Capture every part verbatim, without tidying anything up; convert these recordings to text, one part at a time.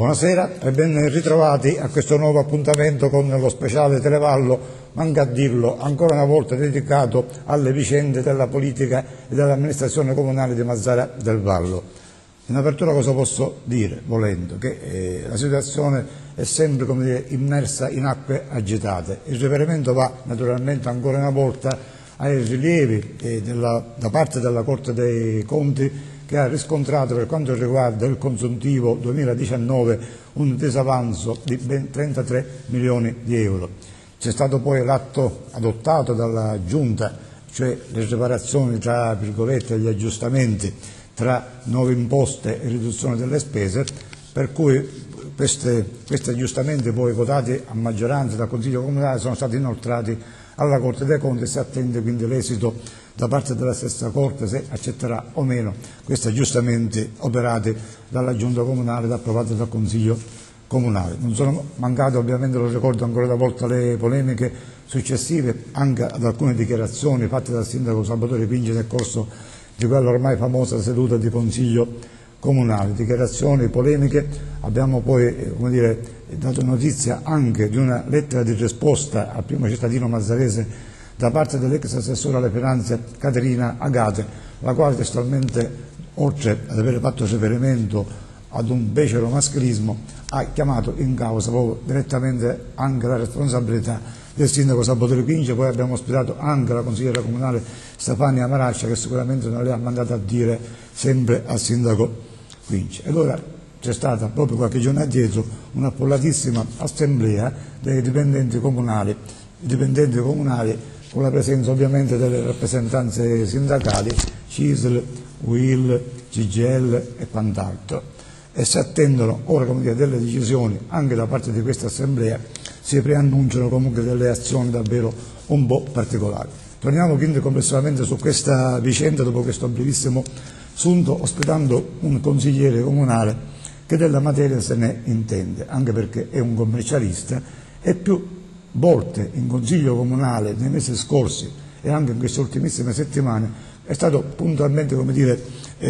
Buonasera e ben ritrovati a questo nuovo appuntamento con lo speciale Televallo, manca a dirlo, ancora una volta dedicato alle vicende della politica e dell'amministrazione comunale di Mazara del Vallo. In apertura cosa posso dire, volendo? Che eh, la situazione è sempre, come dire, immersa in acque agitate. Il riferimento va naturalmente ancora una volta ai rilievi eh, della, da parte della Corte dei Conti, che ha riscontrato per quanto riguarda il consuntivo duemiladiciannove un disavanzo di ben trentatré milioni di euro. C'è stato poi l'atto adottato dalla Giunta, cioè le riparazioni tra virgolette gli aggiustamenti tra nuove imposte e riduzione delle spese, per cui queste, questi aggiustamenti poi votati a maggioranza dal Consiglio Comunale sono stati inoltrati alla Corte dei Conti e si attende quindi l'esito da parte della stessa Corte se accetterà o meno questi aggiustamenti operati dalla Giunta Comunale ed approvati dal Consiglio Comunale. Non sono mancate, ovviamente lo ricordo ancora una volta, le polemiche successive anche ad alcune dichiarazioni fatte dal sindaco Salvatore Pingi nel corso di quella ormai famosa seduta di Consiglio Comunale. Dichiarazioni, polemiche, abbiamo poi come dire, dato notizia anche di una lettera di risposta al primo cittadino mazzarese da parte dell'ex assessore alle finanze Caterina Agate, la quale testualmente, oltre ad aver fatto riferimento ad un becero maschilismo, ha chiamato in causa proprio direttamente anche la responsabilità del sindaco Salvatore Pingi. Poi abbiamo ospitato anche la consigliera comunale Stefania Maraccia, che sicuramente non le ha mandato a dire sempre al sindaco Pingi. E allora c'è stata proprio qualche giorno addietro una affollatissima assemblea dei dipendenti comunali, i dipendenti comunali con la presenza ovviamente delle rappresentanze sindacali, C I S L, U I L, C G I L e quant'altro, e si attendono ora come dire, delle decisioni anche da parte di questa assemblea. Si preannunciano comunque delle azioni davvero un po' particolari. Torniamo quindi complessivamente su questa vicenda dopo questo brevissimo sunto, ospitando un consigliere comunale che della materia se ne intende, anche perché è un commercialista e più volte in Consiglio Comunale nei mesi scorsi e anche in queste ultimissime settimane è stato puntualmente come dire,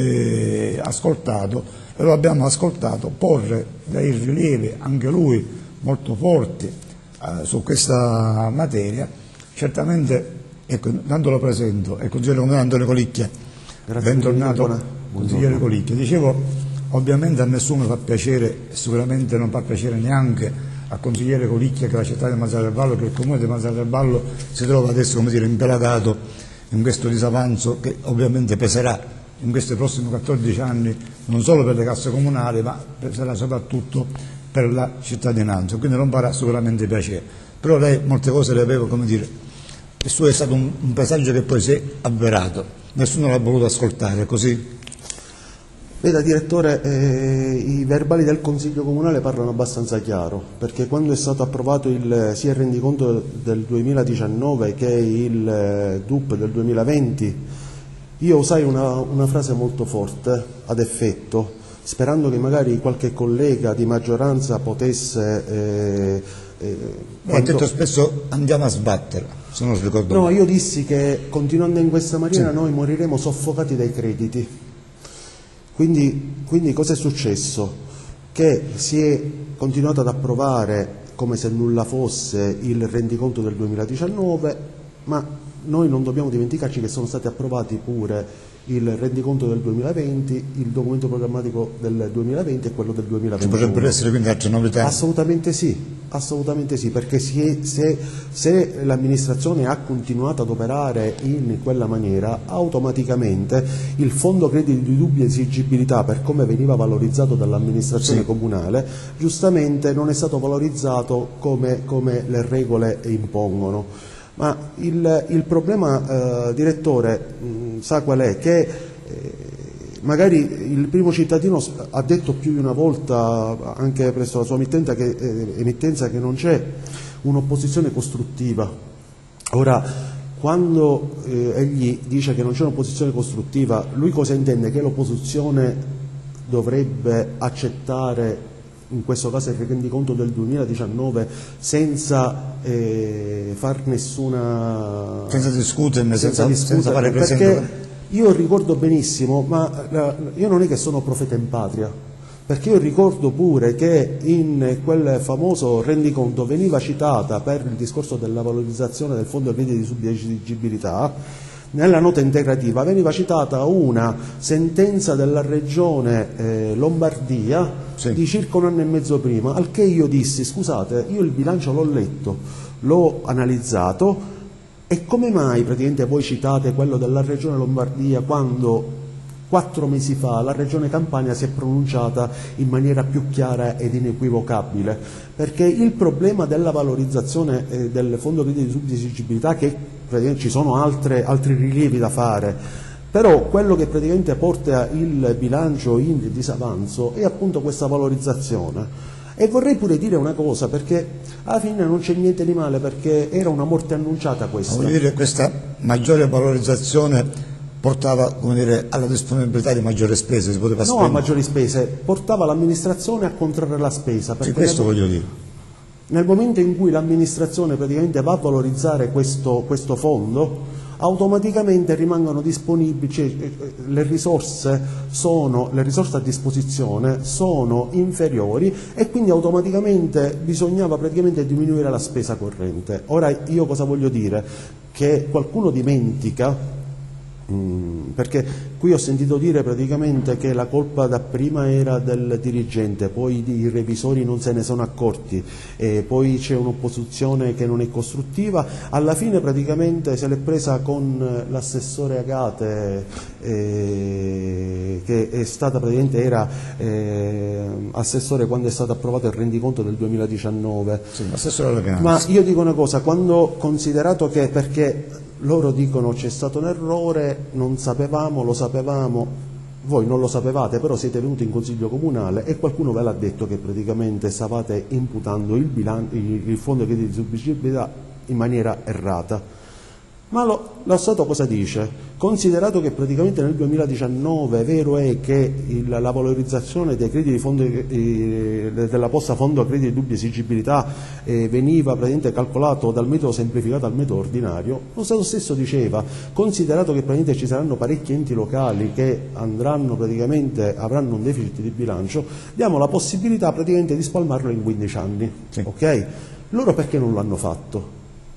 eh, ascoltato, e lo abbiamo ascoltato porre dei rilievi anche lui molto forti eh, su questa materia. Certamente, ecco, tanto lo presento, è il consigliere comunale Antonio Colicchia. Grazie, bentornato buona, consigliere Colicchia. Dicevo, ovviamente a nessuno fa piacere, sicuramente non fa piacere neanche al consigliere Colicchia, che la città di Mazara del Vallo, che il comune di Mazara del Vallo si trova adesso come dire impelagato in questo disavanzo che ovviamente peserà in questi prossimi quattordici anni non solo per le casse comunali ma peserà soprattutto per la cittadinanza, quindi non farà sicuramente piacere. Però lei molte cose le aveva come dire, il suo è stato un, un passaggio che poi si è avverato, nessuno l'ha voluto ascoltare, così. Veda direttore, eh, i verbali del Consiglio Comunale parlano abbastanza chiaro, perché quando è stato approvato il, sia il rendiconto del duemiladiciannove che il eh, D U P del duemilaventi, io usai una, una frase molto forte, ad effetto, sperando che magari qualche collega di maggioranza potesse... Eh, eh, ha quando... detto spesso andiamo a sbatterla, se non ricordo No, male. io dissi che continuando in questa maniera sì. noi moriremo soffocati dai crediti. Quindi, quindi cosa è successo? Che si è continuato ad approvare come se nulla fosse il rendiconto del duemiladiciannove, ma noi non dobbiamo dimenticarci che sono stati approvati pure il rendiconto del duemilaventi, il documento programmatico del duemilaventi e quello del duemilaventuno. Ci potrebbero essere quindi altre novità? Assolutamente sì, assolutamente sì, perché si è, se, se l'amministrazione ha continuato ad operare in quella maniera, automaticamente il fondo crediti di dubbia esigibilità, per come veniva valorizzato dall'amministrazione sì. comunale, giustamente non è stato valorizzato come, come le regole impongono. Ma il, il problema, eh, direttore, mh, sa qual è? Che eh, magari il primo cittadino ha detto più di una volta, anche presso la sua emittenza, che, eh, emittenza, che non c'è un'opposizione costruttiva. Ora, quando eh, egli dice che non c'è un'opposizione costruttiva, lui cosa intende? Che l'opposizione dovrebbe accettare in questo caso il rendiconto del duemiladiciannove senza eh, far nessuna senza discuterne, senza, senza, senza fare presente, perché io ricordo benissimo, ma la, io non è che sono profeta in patria, perché io ricordo pure che in quel famoso rendiconto veniva citata, per il discorso della valorizzazione del fondo crediti di subesiggibilità, nella nota integrativa veniva citata una sentenza della regione eh, Lombardia sì. di circa un anno e mezzo prima, al che io dissi: scusate, io il bilancio l'ho letto, l'ho analizzato, e come mai praticamente voi citate quello della regione Lombardia quando quattro mesi fa la regione Campania si è pronunciata in maniera più chiara ed inequivocabile? Perché il problema della valorizzazione eh, del fondo crediti di subesiggibilità, che praticamente ci sono altre, altri rilievi da fare, però quello che praticamente porta il bilancio in disavanzo è appunto questa valorizzazione. E vorrei pure dire una cosa, perché alla fine non c'è niente di male, perché era una morte annunciata questa. Voglio dire, questa maggiore valorizzazione portava, come dire, alla disponibilità di maggiori spese, si poteva spendere. No, a maggiori spese, portava l'amministrazione a contrarre la spesa. Sì, questo nel, voglio dire. Nel momento in cui l'amministrazione praticamente va a valorizzare questo, questo fondo, automaticamente rimangono disponibili, cioè, le risorse sono, le risorse a disposizione sono inferiori, e quindi automaticamente bisognava praticamente diminuire la spesa corrente. Ora io cosa voglio dire? Che qualcuno dimentica, Mm, perché qui ho sentito dire praticamente che la colpa dapprima era del dirigente, poi i revisori non se ne sono accorti, e poi c'è un'opposizione che non è costruttiva. Alla fine praticamente se l'è presa con l'assessore Agate, eh, che è stata praticamente era eh, assessore quando è stato approvato il rendiconto del duemiladiciannove. Sì, l'assessore alla Ma io dico una cosa: quando considerato che, perché loro dicono c'è stato un errore, non sapevamo, lo sapevamo, voi non lo sapevate, però siete venuti in consiglio comunale e qualcuno ve l'ha detto che praticamente stavate imputando il, bilan- il fondo crediti di subesiggibilità in maniera errata. Ma lo, lo Stato cosa dice? Considerato che praticamente nel duemiladiciannove vero è che il, la valorizzazione dei crediti di fondo, eh, della posta fondo crediti di dubbia esigibilità eh, veniva praticamente calcolato dal metodo semplificato al metodo ordinario, lo Stato stesso diceva: considerato che praticamente ci saranno parecchi enti locali che andranno praticamente, avranno un deficit di bilancio, diamo la possibilità praticamente di spalmarlo in quindici anni. Sì. Ok? Loro perché non l'hanno fatto?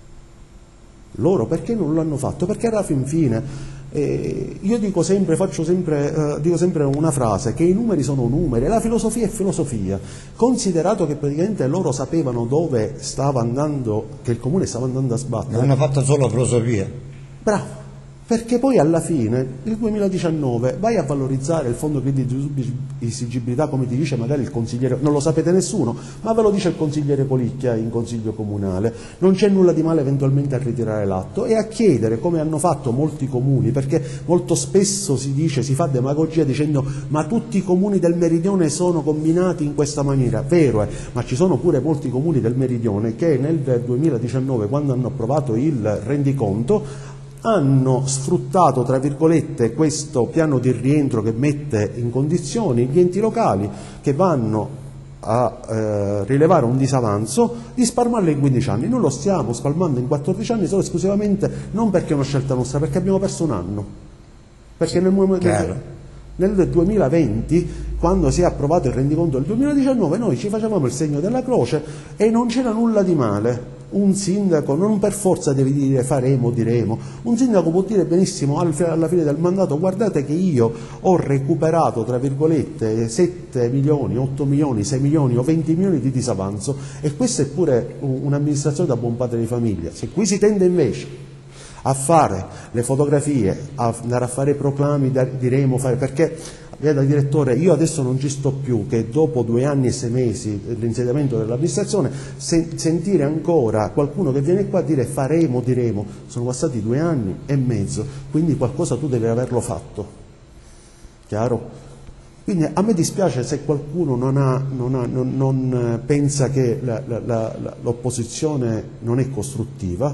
Loro perché non l'hanno fatto? Perché alla fin fine eh, io dico sempre, faccio sempre, eh, dico sempre una frase, che i numeri sono numeri, la filosofia è filosofia. Considerato che praticamente loro sapevano dove stava andando, che il comune stava andando a sbattere. Non hanno fatto solo filosofia. Bravo. Perché poi alla fine, nel duemiladiciannove, vai a valorizzare il fondo crediti di subesiggibilità, come ti dice magari il consigliere, non lo sapete nessuno, ma ve lo dice il consigliere Policchia in consiglio comunale. Non c'è nulla di male eventualmente a ritirare l'atto e a chiedere, come hanno fatto molti comuni, perché molto spesso si dice, si fa demagogia dicendo ma tutti i comuni del meridione sono combinati in questa maniera. Vero è, ma ci sono pure molti comuni del meridione che nel duemiladiciannove, quando hanno approvato il rendiconto, hanno sfruttato, tra virgolette, questo piano di rientro che mette in condizioni gli enti locali che vanno a eh, rilevare un disavanzo di spalmarlo in quindici anni. Noi lo stiamo spalmando in quattordici anni solo esclusivamente non perché è una scelta nostra, perché abbiamo perso un anno. Perché nel, nel, nel duemilaventi, quando si è approvato il rendiconto del duemiladiciannove, noi ci facevamo il segno della croce e non c'era nulla di male. Un sindaco non per forza deve dire faremo, diremo. Un sindaco può dire benissimo alla fine del mandato: guardate che io ho recuperato, tra virgolette, sette milioni, otto milioni, sei milioni o venti milioni di disavanzo, e questa è pure un'amministrazione da buon padre di famiglia. Se qui si tende invece a fare le fotografie, a andare a fare i proclami, diremo, fare, perché da direttore io adesso non ci sto più, che dopo due anni e sei mesi dell'insediamento dell'amministrazione se, sentire ancora qualcuno che viene qua a dire faremo, diremo, sono passati due anni e mezzo, quindi qualcosa tu devi averlo fatto, chiaro? Quindi a me dispiace se qualcuno non, ha, non, ha, non, non pensa che la, la, la, l'opposizione non è costruttiva,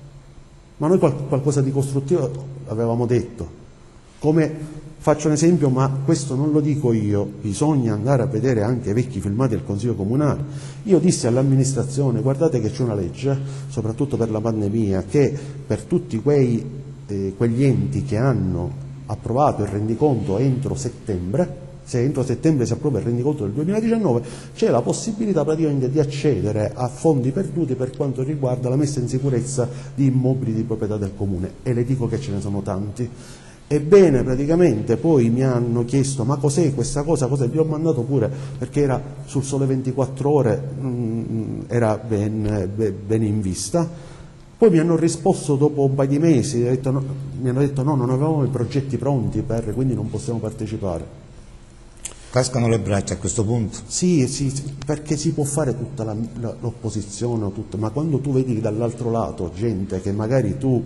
ma noi qual, qualcosa di costruttivo avevamo detto. Come faccio un esempio, ma questo non lo dico io, bisogna andare a vedere anche i vecchi filmati del Consiglio Comunale. Io dissi all'amministrazione: guardate che c'è una legge, soprattutto per la pandemia, che per tutti quei, eh, quegli enti che hanno approvato il rendiconto entro settembre, se entro settembre si approva il rendiconto del duemiladiciannove, c'è la possibilità praticamente di accedere a fondi perduti per quanto riguarda la messa in sicurezza di immobili di proprietà del comune, e le dico che ce ne sono tanti. Ebbene, praticamente poi mi hanno chiesto ma cos'è questa cosa, cos'è? Gli ho mandato pure, perché era sul Sole ventiquattro Ore, mh, era ben, ben in vista. Poi mi hanno risposto dopo un paio di mesi, detto, no, mi hanno detto no, non avevamo i progetti pronti per, quindi non possiamo partecipare. Cascano le braccia a questo punto? Sì, sì, perché si può fare tutta la, la, l'opposizione, tutto, ma quando tu vedi dall'altro lato gente che magari tu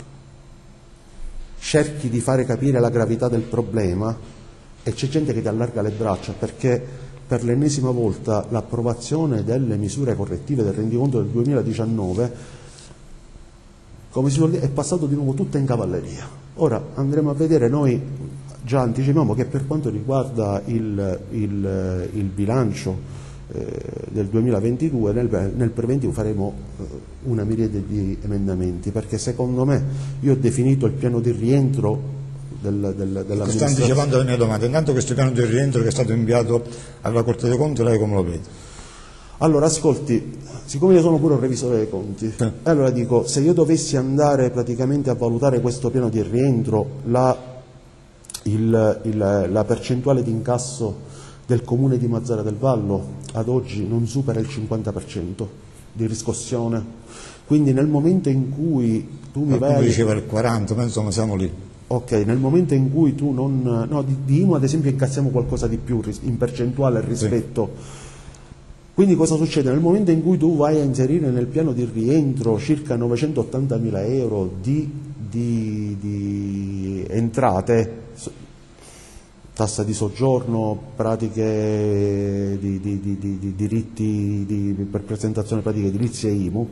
cerchi di fare capire la gravità del problema e c'è gente che ti allarga le braccia, perché per l'ennesima volta l'approvazione delle misure correttive del rendiconto del duemiladiciannove, come si vuol dire, è passato di nuovo tutto in cavalleria. Ora andremo a vedere, noi già anticipiamo che per quanto riguarda il, il, il bilancio eh, del duemilaventidue, nel, nel preventivo faremo eh, una miriade di emendamenti, perché secondo me, io ho definito il piano di rientro del, del, della sto anticipando la mia domanda. Intanto questo piano di rientro che è stato inviato alla Corte dei Conti, lei come lo vede? Allora, ascolti, siccome io sono pure un revisore dei conti, eh. allora dico, se io dovessi andare praticamente a valutare questo piano di rientro, la, il, il, la percentuale di incasso del comune di Mazara del Vallo ad oggi non supera il cinquanta per cento di riscossione. Quindi nel momento in cui tu mi vai... Come diceva il quaranta, ma insomma siamo lì. Ok, nel momento in cui tu non... No, di, di I M U ad esempio incassiamo qualcosa di più in percentuale rispetto... Sì. Quindi cosa succede? Nel momento in cui tu vai a inserire nel piano di rientro circa novecentottantamila euro di, di, di entrate, tassa di soggiorno, pratiche di, di, di, di, di diritti di, per presentazione pratiche edilizie I M U,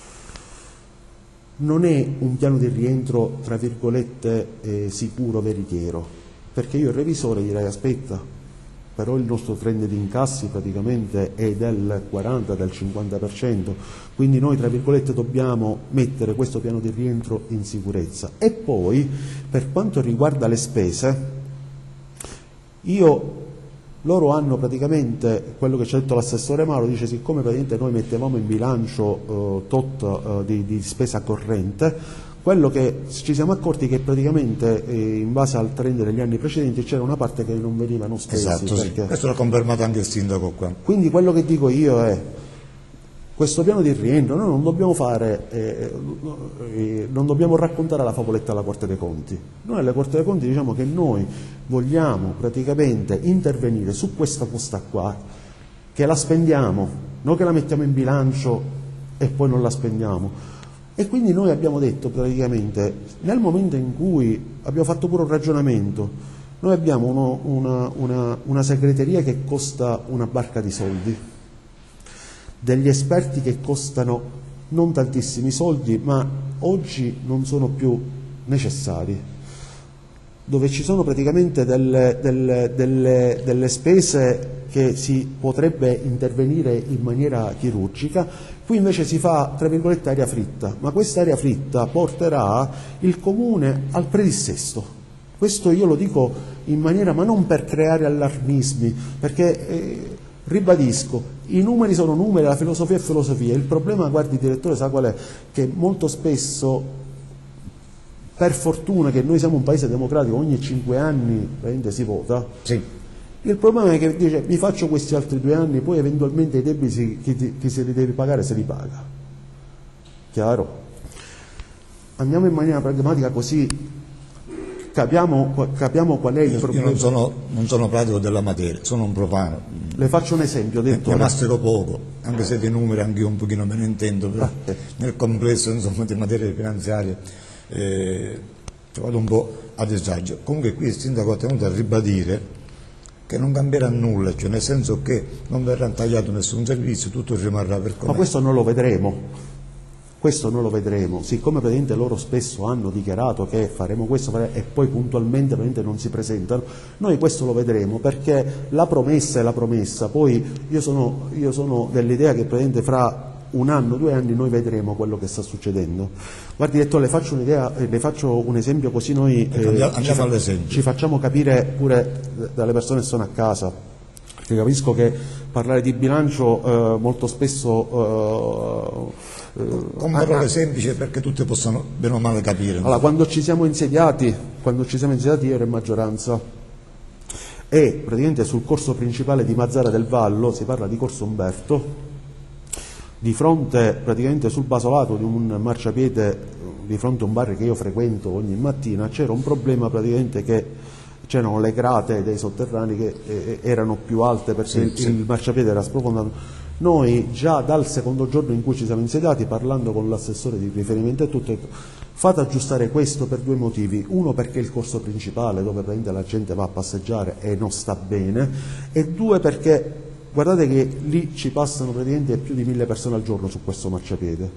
non è un piano di rientro tra virgolette eh, sicuro, veritiero, perché io il revisore direi aspetta, però il nostro trend di incassi praticamente è del quaranta, del cinquanta per cento, quindi noi tra virgolette dobbiamo mettere questo piano di rientro in sicurezza. E poi per quanto riguarda le spese, io, loro hanno praticamente, quello che ci ha detto l'assessore Mauro, dice siccome praticamente noi mettevamo in bilancio eh, tot eh, di, di spesa corrente, quello che ci siamo accorti che praticamente eh, in base al trend degli anni precedenti c'era una parte che non venivano spesi. Esatto, sì. Questo l'ha confermato anche il sindaco qua. Quindi quello che dico io è, questo piano di rientro noi non dobbiamo fare, eh, eh, non dobbiamo raccontare la favoletta alla Corte dei Conti. Noi alla Corte dei Conti diciamo che noi vogliamo praticamente intervenire su questa posta qua, che la spendiamo, non che la mettiamo in bilancio e poi non la spendiamo. E quindi noi abbiamo detto praticamente, nel momento in cui abbiamo fatto pure un ragionamento, noi abbiamo uno, una, una, una segreteria che costa una barca di soldi, degli esperti che costano non tantissimi soldi, ma oggi non sono più necessari, dove ci sono praticamente delle, delle, delle, delle spese che si potrebbe intervenire in maniera chirurgica. Qui invece si fa, tra virgolette, aria fritta, ma questa aria fritta porterà il comune al predissesto. Questo io lo dico in maniera, ma non per creare allarmismi, perché eh, ribadisco, i numeri sono numeri, la filosofia è filosofia. Il problema, guardi direttore, sa qual è? Che molto spesso, per fortuna che noi siamo un paese democratico, ogni cinque anni si vota. Sì. Il problema è che dice mi faccio questi altri due anni, poi eventualmente i debiti chi, chi se li deve pagare se li paga. Chiaro? Andiamo in maniera pragmatica così capiamo, capiamo qual è il io, problema. Io non sono, non sono pratico della materia, sono un profano. Le faccio un esempio. Detto, ne mastero poco, anche se di numeri anche io un pochino me ne intendo, però ah, eh. nel complesso insomma, di materie finanziarie eh, vado un po' a disagio. Comunque qui il sindaco ha tenuto a ribadire che non cambierà nulla, cioè nel senso che non verrà tagliato nessun servizio, tutto rimarrà per come. Ma questo non lo vedremo, questo non lo vedremo, siccome praticamente loro spesso hanno dichiarato che faremo questo faremo, e poi puntualmente praticamente non si presentano, noi questo lo vedremo, perché la promessa è la promessa. Poi io sono, io sono dell'idea che praticamente fra un anno, due anni noi vedremo quello che sta succedendo. Guardi direttore, le faccio un'idea, le faccio un esempio così noi eh, andiamo, ci, andiamo all'esempio. Ci facciamo capire pure dalle persone che sono a casa, perché capisco che parlare di bilancio eh, molto spesso eh, con parole ah, semplici perché tutti possano bene o male capire. Allora, quando ci siamo insediati, quando ci siamo insediati io ero in maggioranza e praticamente sul corso principale di Mazara del Vallo, si parla di Corso Umberto, di fronte praticamente sul basolato di un marciapiede, di fronte a un bar che io frequento ogni mattina, c'era un problema praticamente che c'erano le crate dei sotterranei che eh, erano più alte perché sì, il, sì. il marciapiede era sprofondato. Noi già dal secondo giorno in cui ci siamo insediati, parlando con l'assessore di riferimento e tutto, fate aggiustare questo per due motivi: uno perché è il corso principale dove praticamente la gente va a passeggiare e non sta bene, e due perché guardate che lì ci passano praticamente più di mille persone al giorno su questo marciapiede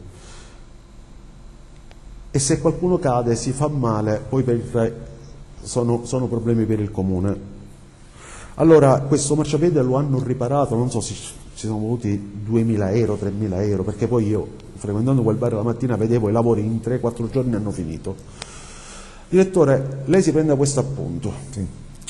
e se qualcuno cade si fa male, poi per il, sono, sono problemi per il comune. Allora questo marciapiede lo hanno riparato, non so se ci sono voluti duemila euro, tremila euro, perché poi io frequentando quel bar la mattina vedevo i lavori in tre quattro giorni hanno finito. Direttore, lei si prenda questo appunto, sì.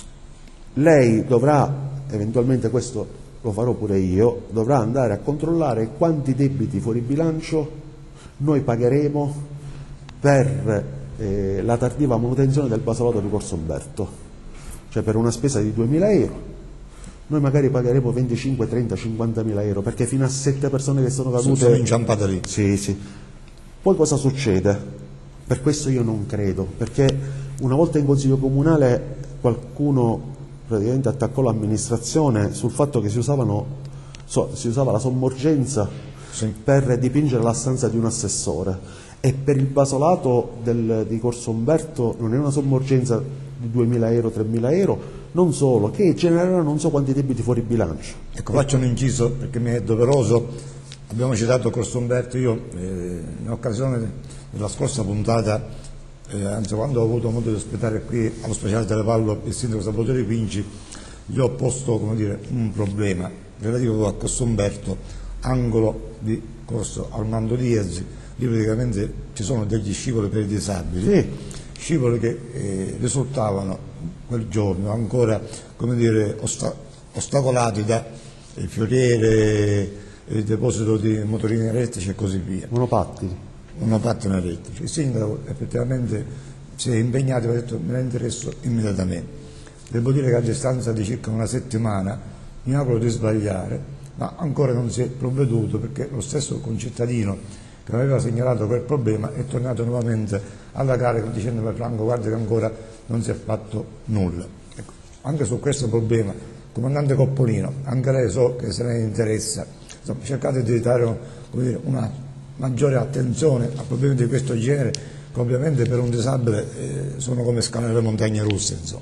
Lei dovrà, eventualmente questo lo farò pure io, dovrà andare a controllare quanti debiti fuori bilancio noi pagheremo per eh, la tardiva manutenzione del basolato di Corso Umberto, cioè per una spesa di duemila euro. Noi magari pagheremo venticinque, trenta, cinquanta mila euro, perché fino a sette persone che sono cadute... Sono inciampate lì. Sì, sì. Poi cosa succede? Per questo io non credo, perché una volta in Consiglio Comunale qualcuno praticamente attaccò l'amministrazione sul fatto che si, usavano, so, si usava la sommorgenza sì. per dipingere la stanza di un assessore, e per il basolato del, di Corso Umberto non è una sommorgenza di duemila euro, tremila euro, non solo, che genererà non so quanti debiti fuori bilancio. Ecco, faccio un inciso perché mi è doveroso. Abbiamo citato Corso Umberto, io eh, in occasione della scorsa puntata, eh, anzi quando ho avuto modo di ospitare qui allo speciale Televallo il sindaco Salvatore Quinci, gli ho posto, come dire, un problema relativo a Corso Umberto, angolo di Corso Armando Diaz. Lì praticamente ci sono degli scivoli per i disabili, sì. scivoli che eh, risultavano quel giorno ancora, come dire, osta ostacolati da eh, fioriere, il deposito di motorini elettrici e così via. Monopattini. Monopattini elettrici. Il sindaco effettivamente si è impegnato e ha detto me ne interesso immediatamente. Devo dire che a distanza di circa una settimana, mi auguro di sbagliare, ma ancora non si è provveduto perché lo stesso concittadino che aveva segnalato quel problema è tornato nuovamente alla carica dicendo per Franco guarda che ancora non si è fatto nulla. Ecco, anche su questo problema, comandante Coppolino, anche lei so che se ne interessa, insomma, cercate di dare come dire, una maggiore attenzione a problemi di questo genere che ovviamente per un disabile eh, sono come scalare le montagne russe, insomma.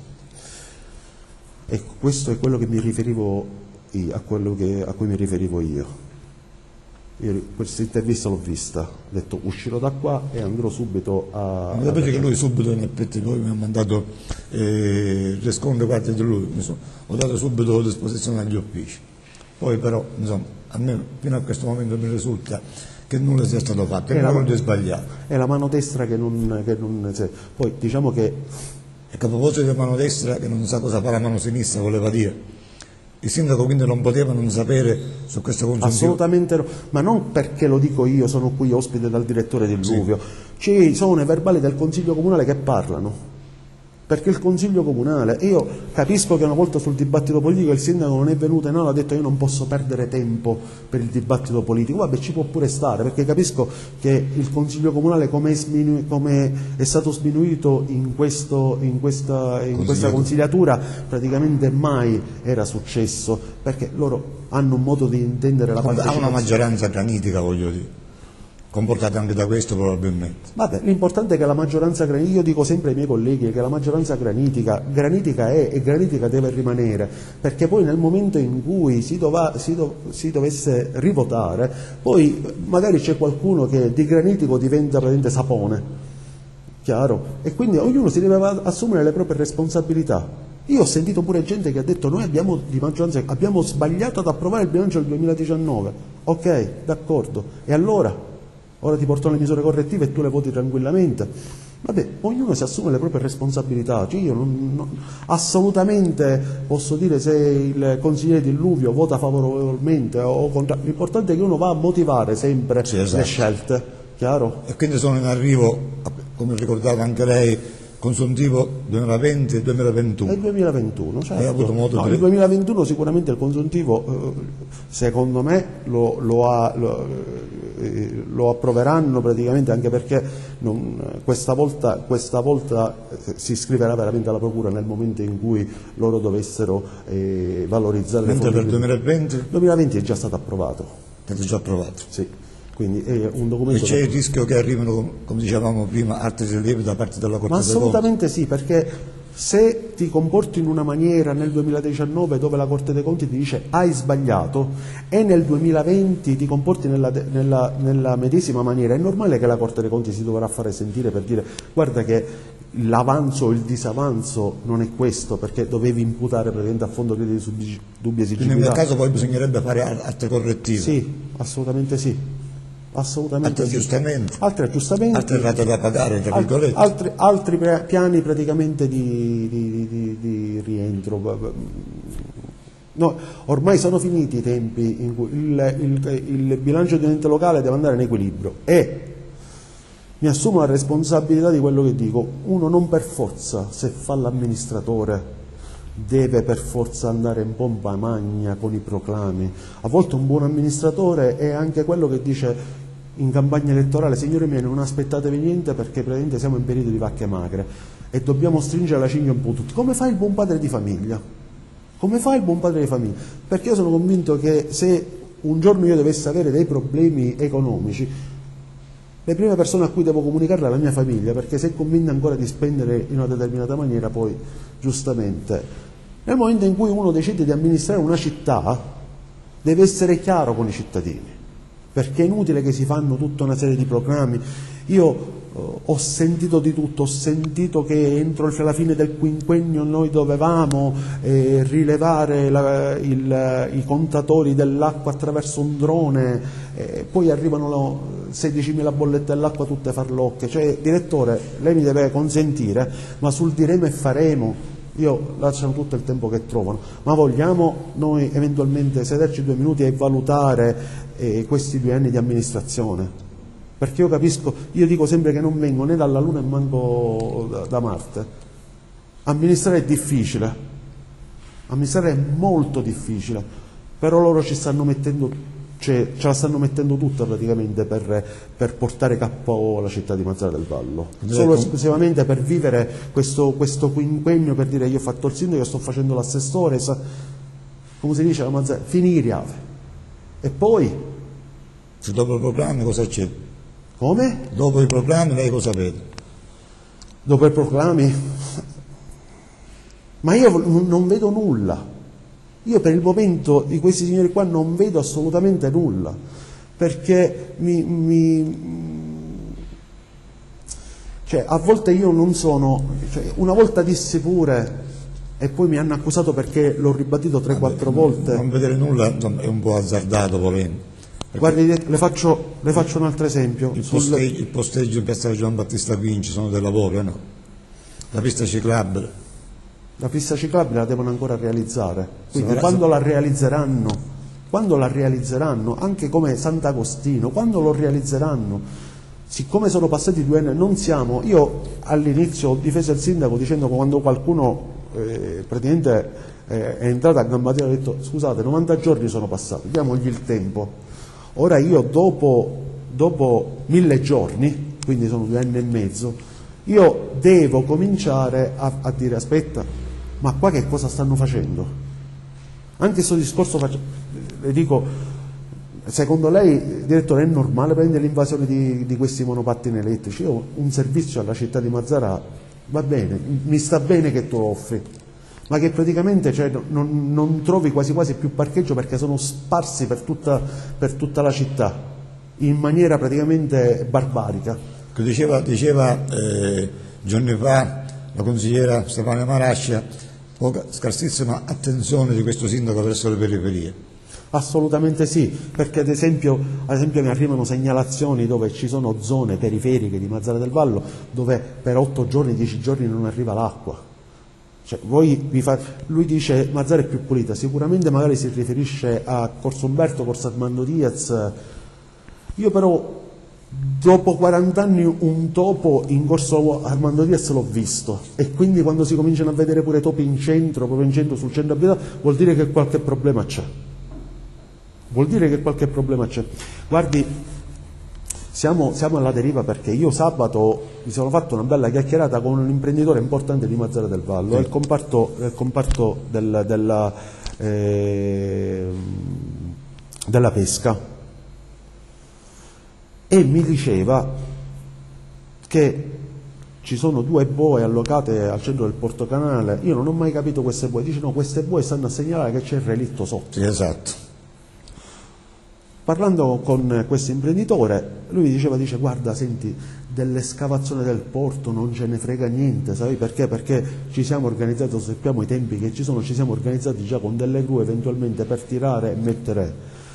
Ecco, questo è quello che mi riferivo io, a quello che, a cui mi riferivo io. Io questa intervista l'ho vista, ho detto uscirò da qua e andrò subito a... Ma sapete che lui subito in effetti poi mi ha mandato eh, il riscontro da parte di lui, mi sono, ho dato subito a disposizione agli uffici. Poi però, insomma, a me fino a questo momento mi risulta che nulla sia stato fatto, è nulla di sbagliato. È la mano destra che non... Che non cioè, poi diciamo che... Ecco, a proposito di mano destra che non sa cosa fa la mano sinistra, voleva dire... Il sindaco quindi non poteva non sapere su questo consuntivo? Assolutamente no, ma non perché lo dico io, sono qui ospite dal direttore dell'Uvio, sì. Ci sono i verbali del Consiglio Comunale che parlano, perché il Consiglio Comunale, io capisco che una volta sul dibattito politico il sindaco non è venuto e no, ha detto io non posso perdere tempo per il dibattito politico, vabbè ci può pure stare, perché capisco che il Consiglio Comunale come è, come è stato sminuito in, questo, in, questa, in questa consigliatura praticamente mai era successo, perché loro hanno un modo di intendere la partecipazione. Ha una maggioranza granitica, voglio dire, comportata anche da questo probabilmente. Vabbè, l'importante è che la maggioranza granitica, io dico sempre ai miei colleghi che la maggioranza granitica, granitica è e granitica deve rimanere, perché poi nel momento in cui si, dova, si, do, si dovesse rivotare, poi magari c'è qualcuno che di granitico diventa praticamente sapone, chiaro? E quindi ognuno si deve assumere le proprie responsabilità. Io ho sentito pure gente che ha detto noi abbiamo di maggioranza abbiamo sbagliato ad approvare il bilancio del duemiladiciannove. Ok, d'accordo. E allora? Ora ti portano le misure correttive e tu le voti tranquillamente. Vabbè, ognuno si assume le proprie responsabilità. Cioè io non, non, assolutamente posso dire se il consigliere Dilluvio vota favorevolmente o contrario. L'importante è che uno va a motivare sempre sì, esatto. le scelte, chiaro? E quindi sono in arrivo, come ricordava anche lei, consuntivo duemilaventi e duemilaventuno. E il duemilaventuno, certo. Hai avuto modo no, di... Il duemilaventuno sicuramente il consuntivo, secondo me, lo, lo, ha, lo, lo approveranno praticamente, anche perché non, questa, volta, questa volta si iscriverà veramente alla Procura nel momento in cui loro dovessero eh, valorizzare le Mentre fonti. per il duemilaventi? Il duemilaventi è già stato approvato. È già approvato. Sì. Quindi è un documento. E c'è da... il rischio che arrivino, come dicevamo prima, altri rilievi da parte della Corte Ma dei Conti? assolutamente sì, perché se ti comporti in una maniera nel duemiladiciannove dove la Corte dei Conti ti dice hai sbagliato e nel duemilaventi ti comporti nella, nella, nella medesima maniera, è normale che la Corte dei Conti si dovrà fare sentire per dire guarda che l'avanzo o il disavanzo non è questo, perché dovevi imputare praticamente a fondo crediti su dubbia esigibilità. Quindi nel caso poi bisognerebbe fare altre correttive? Sì, assolutamente sì. Assolutamente altri sì. aggiustamenti, altri aggiustamenti, altre rate da pagare, tra virgolette, altri, altri piani praticamente di, di, di, di rientro. No, ormai sono finiti i tempi in cui il, il, il bilancio di un ente locale deve andare in equilibrio e mi assumo la responsabilità di quello che dico. Uno non per forza, se fa l'amministratore, deve per forza andare in pompa magna con i proclami. A volte un buon amministratore è anche quello che dice in campagna elettorale signori miei non aspettatevi niente perché praticamente siamo in periodo di vacche magre e dobbiamo stringere la cinghia un po' tutti. Come fa il buon padre di famiglia? Come fa il buon padre di famiglia? Perché io sono convinto che se un giorno io dovessi avere dei problemi economici, le prime persone a cui devo comunicare è la mia famiglia, perché se è convinta ancora di spendere in una determinata maniera, poi giustamente nel momento in cui uno decide di amministrare una città deve essere chiaro con i cittadini, perché è inutile che si fanno tutta una serie di proclami. Io eh, ho sentito di tutto, ho sentito che entro la fine del quinquennio noi dovevamo eh, rilevare la, il, i contatori dell'acqua attraverso un drone, eh, poi arrivano sedicimila bollette dell'acqua tutte farlocche. Cioè, direttore, lei mi deve consentire, ma sul diremo e faremo io lasciano tutto il tempo che trovano, ma vogliamo noi eventualmente sederci due minuti e valutare eh, questi due anni di amministrazione? Perché io capisco, io dico sempre che non vengo né dalla Luna e manco da, da Marte. Amministrare è difficile, amministrare è molto difficile, però loro ci stanno mettendo, cioè, ce la stanno mettendo tutta praticamente per, per portare K O la città di Mazara del Vallo, solo esclusivamente per vivere questo, questo quinquennio, per dire io ho fatto il sindaco, sto facendo l'assessore, come si dice a Mazara, finire. E poi? Se dopo i proclami cosa c'è? Come? Dopo i proclami lei cosa vede? Dopo i proclami? Ma io non vedo nulla. Io per il momento di questi signori qua non vedo assolutamente nulla, perché mi, mi cioè, a volte io non sono, cioè, una volta dissi pure e poi mi hanno accusato perché l'ho ribadito tre quattro volte. Non vedere nulla è un po' azzardato volendo. Guardi, le faccio, le faccio un altro esempio. Il, sul... posteggio, il posteggio in piazza Gian Battista Vinci sono dei lavori, no? La pista ciclabile. La pista ciclabile la devono ancora realizzare, quindi Sarà... quando la realizzeranno, quando la realizzeranno, anche come Sant'Agostino, quando lo realizzeranno, siccome sono passati due anni, non siamo, io all'inizio ho difeso il sindaco dicendo che quando qualcuno eh, praticamente eh, è entrato a gamba tesa, ho detto scusate, novanta giorni sono passati, diamogli il tempo. Ora io dopo, dopo mille giorni, quindi sono due anni e mezzo, io devo cominciare a, a dire aspetta, ma qua che cosa stanno facendo? Anche questo discorso, faccio, le dico, secondo lei, direttore, è normale prendere l'invasione di, di questi monopattini elettrici? Io un servizio alla città di Mazara va bene, mi sta bene che tu lo offri, ma che praticamente cioè, non, non trovi quasi quasi più parcheggio perché sono sparsi per tutta, per tutta la città, in maniera praticamente barbarica. Diceva, diceva eh, giorni fa la consigliera Stefania Marascia poca, scarsissima attenzione di questo sindaco verso le periferie. Assolutamente sì, perché ad esempio, ad esempio mi arrivano segnalazioni dove ci sono zone periferiche di Mazara del Vallo dove per otto giorni, dieci giorni non arriva l'acqua. Cioè, voi vi fa... Lui dice Mazara è più pulita, sicuramente magari si riferisce a Corso Umberto, Corso Armando Diaz. Io però dopo quaranta anni un topo in Corso Armando Diaz l'ho visto, e quindi quando si cominciano a vedere pure topi in centro, proprio in centro, sul centro abitato, vuol dire che qualche problema c'è. Vuol dire che qualche problema c'è. Guardi, siamo, siamo alla deriva, perché io sabato mi sono fatto una bella chiacchierata con un imprenditore importante di Mazara del Vallo, sì. È il comparto, è il comparto del, della, eh, della pesca, e mi diceva che ci sono due boe allocate al centro del Porto Canale. Io non ho mai capito queste boe. Dice no, queste boe stanno a segnalare che c'è il relitto sotto. Sì, esatto. Parlando con questo imprenditore, lui mi diceva, dice guarda, senti, dell'escavazione del porto non ce ne frega niente, sai perché? Perché ci siamo organizzati, sappiamo i tempi che ci sono, ci siamo organizzati già con delle gru eventualmente per tirare e mettere.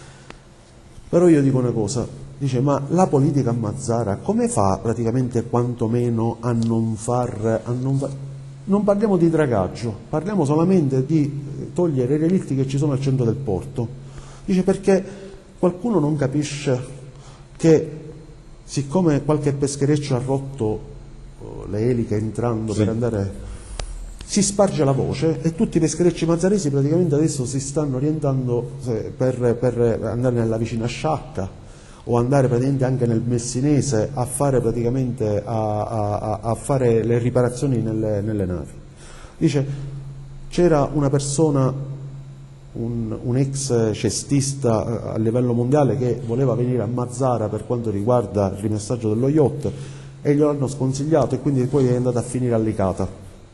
Però io dico una cosa, dice ma la politica a Mazara come fa praticamente quantomeno a non far, a non far... Non parliamo di dragaggio, parliamo solamente di togliere i relitti che ci sono al centro del porto. Dice perché qualcuno non capisce che siccome qualche peschereccio ha rotto le eliche entrando, sì, per andare, si sparge la voce e tutti i pescherecci mazzaresi praticamente adesso si stanno orientando per, per andare nella vicina Sciacca o andare praticamente anche nel Messinese a fare praticamente a, a, a fare le riparazioni nelle, nelle navi. Dice c'era una persona, Un, un ex cestista a livello mondiale che voleva venire a Mazara per quanto riguarda il rimessaggio dello yacht e glielo hanno sconsigliato e quindi poi è andato a finire a Licata.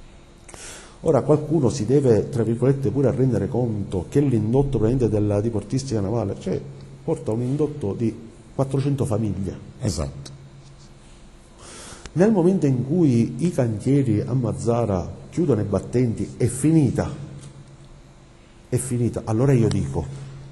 Ora qualcuno si deve, tra virgolette, pure rendere conto che l'indotto della diportistica navale, cioè, porta un indotto di quattrocento famiglie. Esatto. Nel momento in cui i cantieri a Mazara chiudono i battenti, è finita. È finita. Allora io dico,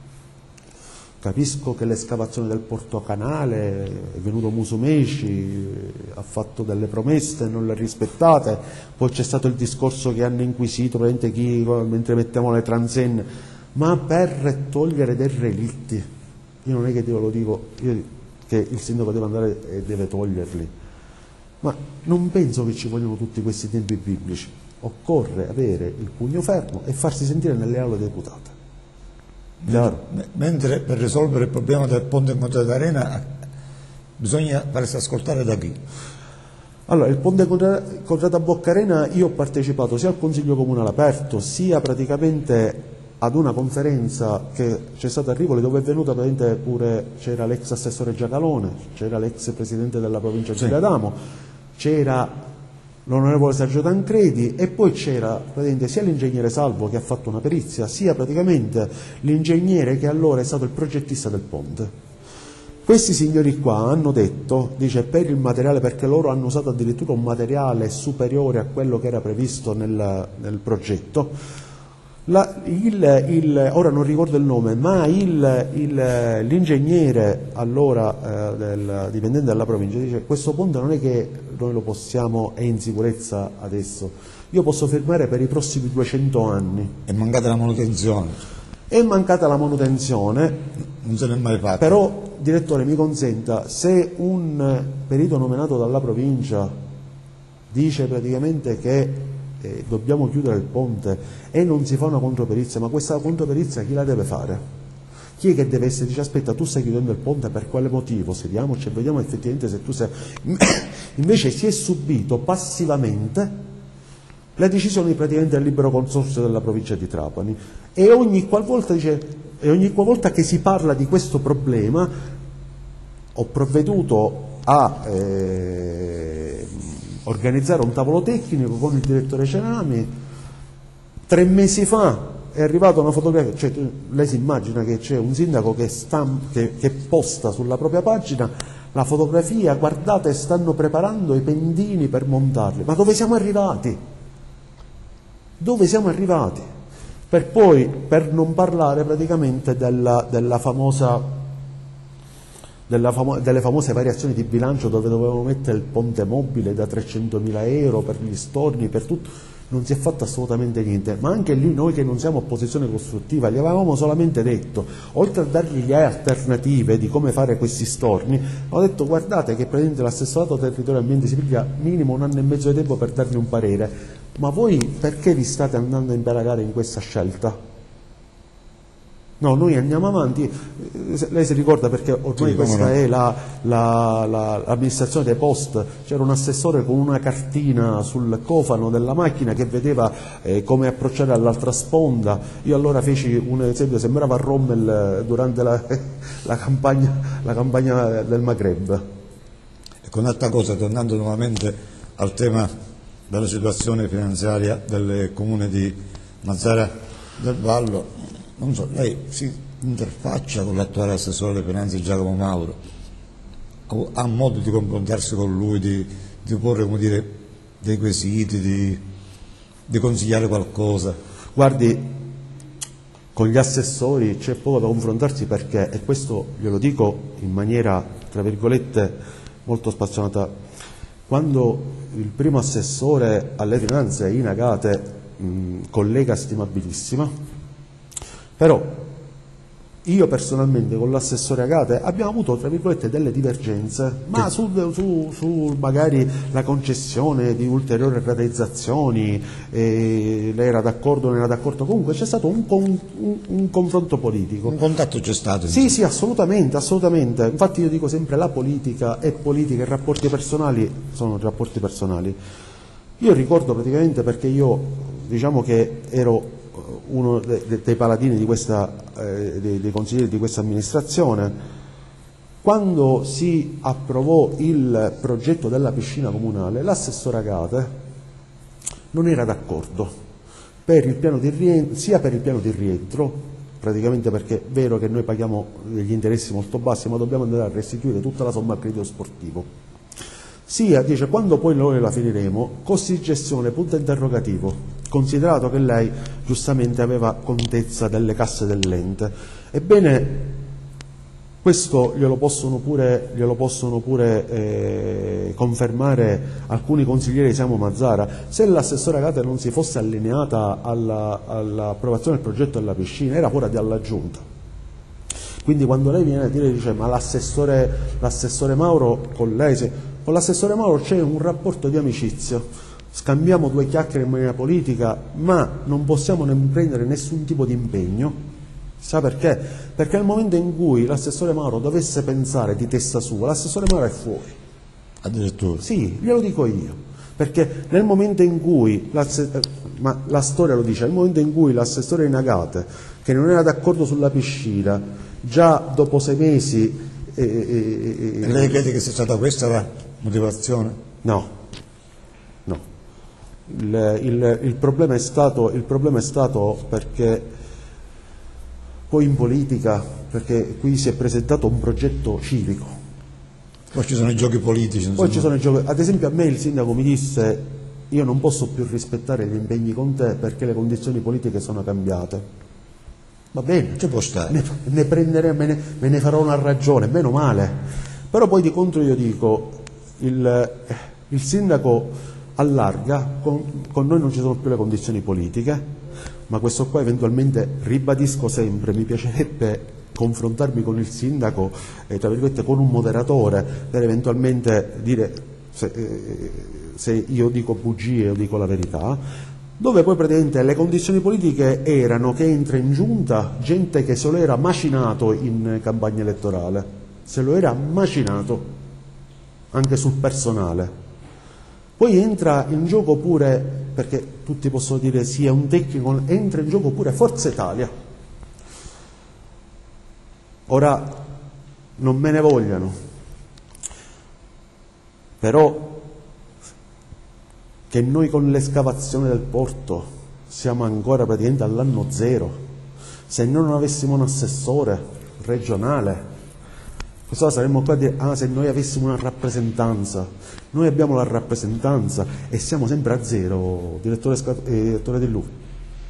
capisco che l'escavazione del Porto Canale è venuto Musumeci, ha fatto delle promesse, non le ha rispettate, poi c'è stato il discorso che hanno inquisito chi, mentre mettiamo le transenne, ma per togliere dei relitti, io non è che lo dico io, che il sindaco deve andare e deve toglierli, ma non penso che ci vogliono tutti questi tempi biblici. Occorre avere il pugno fermo e farsi sentire nelle aule deputate. Chiaro? Mentre per risolvere il problema del ponte in Contrata d'Arena bisogna farsi ascoltare da chi? Allora, il ponte Contrata Boccarena, io ho partecipato sia al Consiglio Comunale aperto, sia praticamente ad una conferenza che c'è stata a Rivoli, dove è venuta praticamente pure, c'era l'ex assessore Giacalone, c'era l'ex presidente della provincia di Adamo, c'era l'onorevole Sergio Tancredi e poi c'era sia l'ingegnere Salvo che ha fatto una perizia, sia praticamente l'ingegnere che allora è stato il progettista del ponte. Questi signori qua hanno detto, dice, per il materiale, perché loro hanno usato addirittura un materiale superiore a quello che era previsto nel, nel progetto, La, il, il, ora non ricordo il nome, ma l'ingegnere allora eh, del dipendente della provincia dice questo ponte non è che noi lo possiamo, è in sicurezza adesso, io posso fermare per i prossimi duecento anni. È mancata la manutenzione. È mancata la manutenzione, non se n'è mai fatto. Però, direttore, mi consenta, se un perito nominato dalla provincia dice praticamente che Eh, dobbiamo chiudere il ponte e non si fa una controperizia, ma questa controperizia chi la deve fare? Chi è che deve essere? Dice aspetta, tu stai chiudendo il ponte, per quale motivo? Sediamoci e vediamo effettivamente se tu sei... Invece si è subito passivamente la decisione praticamente del libero consorzio della provincia di Trapani e ogni qualvolta, dice, e ogni qualvolta che si parla di questo problema ho provveduto a eh, organizzare un tavolo tecnico con il direttore Cenami. Tre mesi fa è arrivata una fotografia, cioè lei si immagina che c'è un sindaco che, stamp, che, che posta sulla propria pagina la fotografia, guardate stanno preparando i pendini per montarli, ma dove siamo arrivati? Dove siamo arrivati? Per poi, per non parlare praticamente della, della famosa, della famo, delle famose variazioni di bilancio dove dovevamo mettere il ponte mobile da trecentomila euro per gli storni, per tutto, non si è fatto assolutamente niente, ma anche lì noi che non siamo opposizione costruttiva gli avevamo solamente detto, oltre a dargli le alternative di come fare questi storni, ho detto guardate che praticamente l'assessorato territorio ambiente si piglia minimo un anno e mezzo di tempo per dargli un parere, ma voi perché vi state andando a imbaragare in questa scelta? No, noi andiamo avanti, lei si ricorda perché ormai sì, questa no. è l'amministrazione la, la, dei post, c'era un assessore con una cartina sul cofano della macchina che vedeva eh, come approcciare all'altra sponda, io allora feci un esempio, sembrava Rommel durante la, la, campagna, la campagna del Maghreb. Ecco, un'altra cosa, tornando nuovamente al tema della situazione finanziaria del comune di Mazara del Vallo, non so, lei si interfaccia con l'attuale assessore delle finanze Giacomo Mauro, ha modo di confrontarsi con lui, di, di porre, come dire, dei quesiti, di, di consigliare qualcosa? Guardi, con gli assessori c'è poco da confrontarsi perché, e questo glielo dico in maniera, tra virgolette, molto spassionata, quando il primo assessore alle finanze, Ina Agate, mh, collega stimabilissima, però io personalmente con l'assessore Agate abbiamo avuto tra virgolette delle divergenze, ma su, su, su magari la concessione di ulteriori rateizzazioni, eh, lei era d'accordo o non era d'accordo, comunque c'è stato un, un, un confronto politico. Un contatto c'è stato? Sì, sì, assolutamente, assolutamente. Infatti io dico sempre la politica è politica, i rapporti personali sono rapporti personali. Io ricordo praticamente perché io diciamo che ero uno dei paladini di questa, eh, dei, dei consiglieri di questa amministrazione, quando si approvò il progetto della piscina comunale, l'assessore Agate non era d'accordo per il piano di rientro, sia per il piano di rientro, praticamente perché è vero che noi paghiamo degli interessi molto bassi, ma dobbiamo andare a restituire tutta la somma al credito sportivo, sia, dice, quando poi noi la finiremo, costi di gestione, punto interrogativo, considerato che lei giustamente aveva contezza delle casse dell'ente. Ebbene, questo glielo possono pure, glielo possono pure eh, confermare alcuni consiglieri di Siamo Mazara. Se l'assessore Agate non si fosse allineata all'approvazione del progetto della piscina, era fuori dalla giunta. Quindi quando lei viene a dire, dice, ma l'assessore, l'assessore Mauro con lei, se, con l'assessore Mauro c'è un rapporto di amicizia, scambiamo due chiacchiere in maniera politica, ma non possiamo ne prendere nessun tipo di impegno. Sa perché? Perché nel momento in cui l'assessore Mauro dovesse pensare di testa sua, l'assessore Mauro è fuori. Addirittura? Sì, glielo dico io. Perché nel momento in cui, ma la storia lo dice, nel momento in cui l'assessore Ina Agate, che non era d'accordo sulla piscina, già dopo sei mesi... Eh, eh, e lei crede che sia stata questa la motivazione? No, no. Il, il, il, problema è stato, il problema è stato perché poi in politica, perché qui si è presentato un progetto civico. Poi ci sono i giochi politici. Poi ci sono i giochi. Ad esempio a me il sindaco mi disse: io non posso più rispettare gli impegni con te perché le condizioni politiche sono cambiate. Va bene, ci può stare. Ne, ne prenderò, me ne, me ne farò una ragione, meno male. Però poi di contro io dico, il, il sindaco allarga, con, con noi non ci sono più le condizioni politiche, ma questo qua eventualmente, ribadisco sempre, mi piacerebbe confrontarmi con il sindaco, eh, tra virgolette, con un moderatore, per eventualmente dire se, eh, se io dico bugie o dico la verità, dove poi praticamente le condizioni politiche erano che entra in giunta gente che se lo era macinato in campagna elettorale, se lo era macinato anche sul personale. Poi entra in gioco pure, perché tutti possono dire sì, è un tecnico, entra in gioco pure Forza Italia. Ora non me ne vogliano, però che noi con l'escavazione del porto siamo ancora praticamente all'anno zero, se noi non avessimo un assessore regionale Questa saremmo qua a dire, ah, se noi avessimo una rappresentanza, noi abbiamo la rappresentanza e siamo sempre a zero, direttore, eh, direttore Di Luca.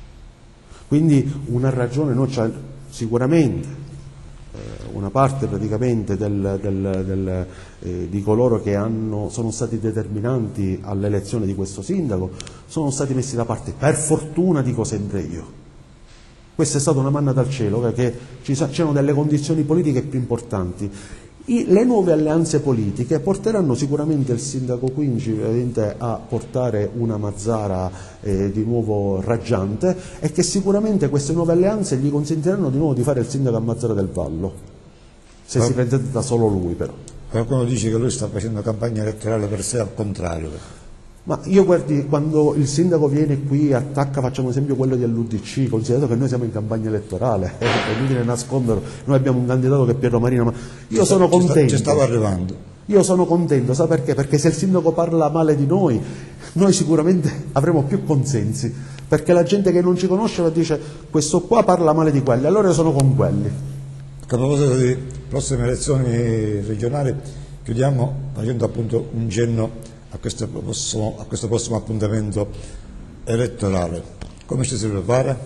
Quindi una ragione noi c'ha sicuramente, eh, una parte praticamente del, del, del, eh, di coloro che hanno, sono stati determinanti all'elezione di questo sindaco sono stati messi da parte, per fortuna dico sempre io. Questa è stata una manna dal cielo, perché c'erano delle condizioni politiche più importanti. I, le nuove alleanze politiche porteranno sicuramente il sindaco Quinci a portare una Mazzara eh, di nuovo raggiante, e che sicuramente queste nuove alleanze gli consentiranno di nuovo di fare il sindaco a Mazzara del Vallo, se si prende da solo lui però. Qualcuno dice che lui sta facendo campagna elettorale per sé, al contrario. Ma io guardi, quando il sindaco viene qui, attacca, facciamo esempio quello dell'U D C, considerato che noi siamo in campagna elettorale, è inutile nasconderlo, noi abbiamo un candidato che è Piero Marino, ma io ci sono sta, contento. Ci stavo arrivando. Io sono contento, sa perché? Perché se il sindaco parla male di noi, noi sicuramente avremo più consensi, perché la gente che non ci conosce dice questo qua parla male di quelli, allora io sono con quelli. A proposito di prossime elezioni regionali, chiudiamo facendo appunto un cenno a questo prossimo, a questo prossimo appuntamento elettorale. Come ci si prepara?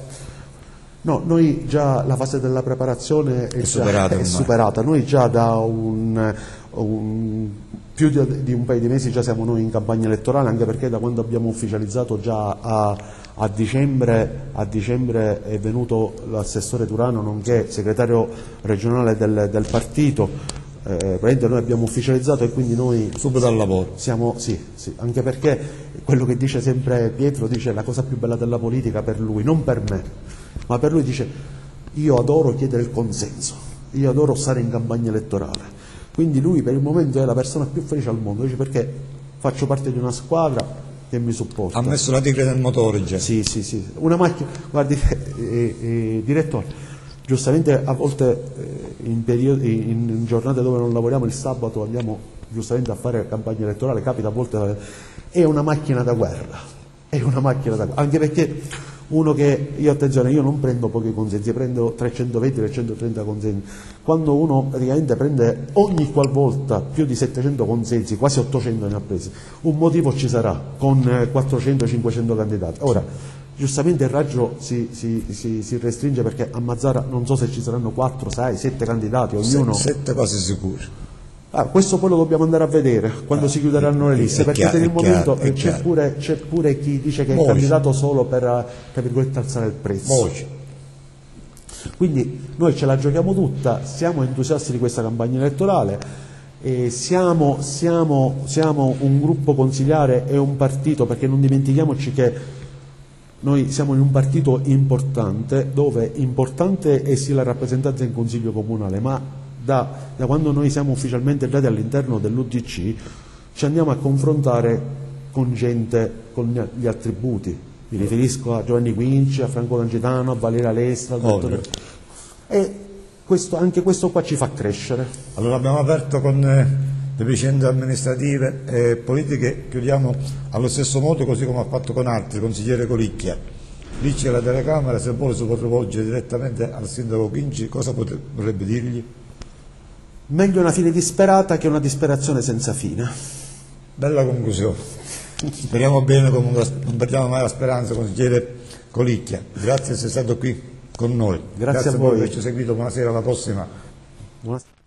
No, noi già la fase della preparazione è, è, superata, già, è superata, noi già da un, un, più di, di un paio di mesi già siamo noi in campagna elettorale, anche perché da quando abbiamo ufficializzato già a, a, dicembre, a dicembre è venuto l'assessore Turano, nonché segretario regionale del, del partito. Eh, praticamente noi abbiamo ufficializzato e quindi noi subito al lavoro siamo, sì, sì, anche perché quello che dice sempre Pietro, dice la cosa più bella della politica per lui, non per me, ma per lui dice io adoro chiedere il consenso, io adoro stare in campagna elettorale, quindi lui per il momento è la persona più felice al mondo, dice perché faccio parte di una squadra che mi supporta. Ha messo la tigre nel motore già. Sì, sì, sì, una macchina, guardi, eh, eh, direttore, giustamente a volte eh, in, periodi, in giornate dove non lavoriamo, il sabato andiamo giustamente a fare campagna elettorale, capita a volte, è una macchina da guerra, è una macchina da guerra, anche perché uno che, io attenzione, io non prendo pochi consensi, prendo trecentoventi trecentotrenta consensi, quando uno praticamente prende ogni qualvolta più di settecento consensi, quasi ottocento ne ha presi, un motivo ci sarà, con quattrocento cinquecento candidati. Ora, giustamente il raggio si, si, si, si restringe perché a Mazzara non so se ci saranno quattro, sei, sette candidati, ognuno... sette quasi sicuri. Ah, questo poi lo dobbiamo andare a vedere quando ah, si chiuderanno le liste, perché chiaro, per il momento c'è pure, c'è pure chi dice che Voci. è candidato solo per, tra virgolette, alzare il prezzo. Voci. Quindi noi ce la giochiamo tutta, siamo entusiasti di questa campagna elettorale, e siamo, siamo, siamo un gruppo consiliare e un partito, perché non dimentichiamoci che noi siamo in un partito importante, dove importante è sì la rappresentanza in consiglio comunale, ma da, da quando noi siamo ufficialmente entrati all'interno dell'U D C ci andiamo a confrontare con gente con gli attributi. Mi riferisco a Giovanni Quinci, a Franco Langitano, a Valeria Lestra, al dottore... e questo, anche questo qua ci fa crescere. Allora abbiamo aperto con le vicende amministrative e politiche, chiudiamo allo stesso modo, così come ha fatto con altri. Consigliere Colicchia, lì c'è la telecamera, se vuole si può rivolgere direttamente al sindaco Quinci, cosa vorrebbe dirgli? Meglio una fine disperata che una disperazione senza fine. Bella conclusione, speriamo bene, comunque non perdiamo mai la speranza. Consigliere Colicchia, grazie di essere stato qui con noi, grazie, grazie a voi per averci seguito, buonasera, alla prossima. Buonasera.